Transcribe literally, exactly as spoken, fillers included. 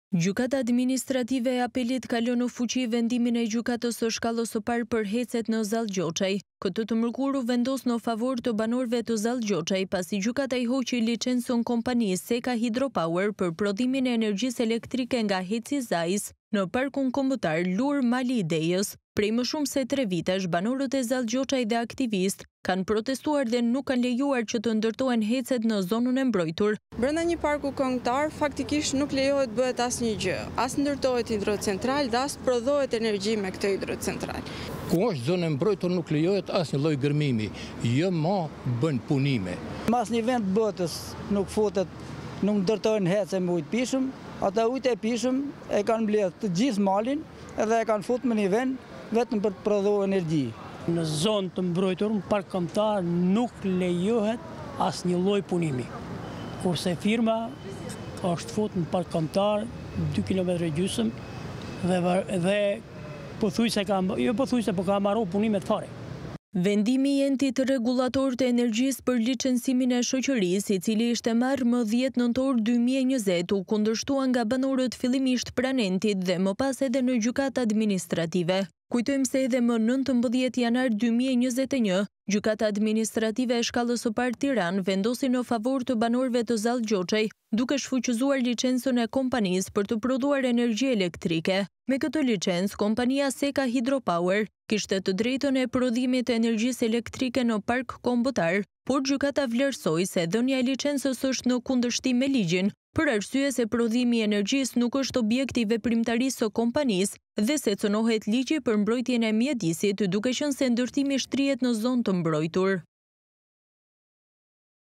Gjykata administrative e apelit ka lënë në fuqi vendimin e gjykatës së shkallës së parë për hecet në Zall-Gjocaj. Këtë të mërkuru vendos në favor të banorëve të Zall-Gjocaj, pasi gjykata i hoqi licencën kompanisë Seka Hydropower për prodhimin e energjisë elektrike nga heci Zajs në parkun kombëtar Lur Mali i Dejës. Prej më shumë se tre vitesh, banorët e Zall-Gjocaj dhe aktivist kanë protestuar dhe nuk kanë lejuar që të ndërtohen hecet në zonën e mbrojtur. Brenda një parku kombëtar faktikisht nuk lejohet bëhet asnjë gjë, as ndërtohet hidrocentral dhe as prodhohet energji me këtë hidrocentral. Ku është zonë e mbrojtur nuk lejohet asnjë lloj gërmimi, jo ma bën punime. Mas një vend botës nuk futet, nuk ndërtohen hece me ujë pishëm, ata ujë e pishëm e kanë mbledh të gjithë malin edhe e kanë futur në një vend vetëm për të prodhuar energji. Në zonë të mbrojtur, në park kombëtar nuk lejohet asnjë lloj punimi. Kurse firma është futur në park kombëtar dy kilometra gjysmë dhe dhe pothuajse ka jo pothuajse po ka marrë punimet fare. Vendimi i entit rregullator të energjisë për licencimin e shoqërisë, i cili ishte marrë më dhjetë nëntor dy mijë e njëzet, u kundërshtua nga banorët fillimisht pranë entit dhe më pas edhe në gjykatë administrative. Kujtojmë se edhe më nëntëmbëdhjetë janar dy mijë e njëzet e një, gjykata administrative e shkallës së parë Tiranë vendosi në favor të banorëve të Zall-Gjocaj, duke shfuqëzuar licencën e kompanisë për të prodhuar energji elektrike. Me këtë licencë, kompania Seka Hydropower kishte të drejtën e prodhimit të energjisë elektrike në park kombëtar, por gjykata vlerësoi se dhënia e licencës është në kundërshtim me ligjin, për arsye se prodhimi i energjisë nuk është objekt i veprimtarisë së kompanisë dhe se cënohet ligji për mbrojtjen e mjedisit, duke qenë se ndërtimi shtrihet në zonë të mbrojtur.